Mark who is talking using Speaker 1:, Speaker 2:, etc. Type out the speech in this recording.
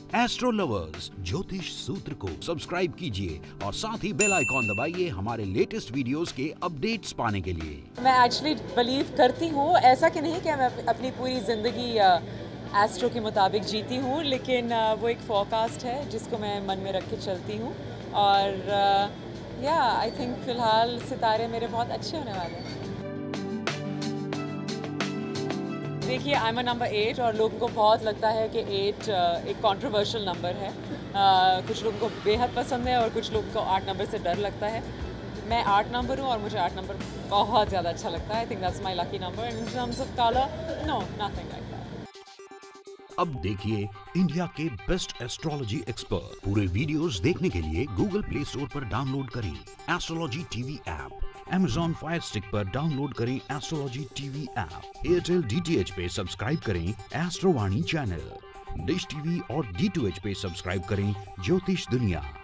Speaker 1: Astro lovers, ज्योतिष सूत्र को सब्सक्राइब कीजिए और साथ ही बेल आइकॉन दबाइए हमारे लेटेस्ट वीडियोस के अपडेट्स पाने के लिए।
Speaker 2: मैं एक्चुअली बिलीव करती हूँ, ऐसा कि नहीं कि मैं अपनी पूरी ज़िंदगी एस्ट्रो के मुताबिक जीती हूँ, लेकिन वो एक फोरकास्ट है जिसको मैं मन में रख के चलती हूँ। और आई थिंक फ़िलहाल सितारे मेरे बहुत अच्छे होने वाले हैं। देखिए, आई एम नंबर 8 और लोगों को बहुत लगता है कि 8 एक कंट्रोवर्शियल नंबर है। कुछ लोगों को बेहद पसंद है और कुछ लोगों को 8 नंबर से डर लगता है। मैं 8 नंबर हूँ और मुझे 8 नंबर बहुत ज़्यादा अच्छा लगता है। I think that's my lucky number. In terms of colour, no, nothing like that.
Speaker 1: अब देखिए इंडिया के बेस्ट एस्ट्रोलॉजी एक्सपर्ट। पूरे वीडियोस देखने के लिए गूगल प्ले स्टोर पर डाउनलोड करें astrology TV app. Amazon Fire Stick पर डाउनलोड करें astrology TV app. Airtel DTH पे सब्सक्राइब करें एस्ट्रोवाणी चैनल। डिश टीवी और D2H पे सब्सक्राइब करें ज्योतिष दुनिया।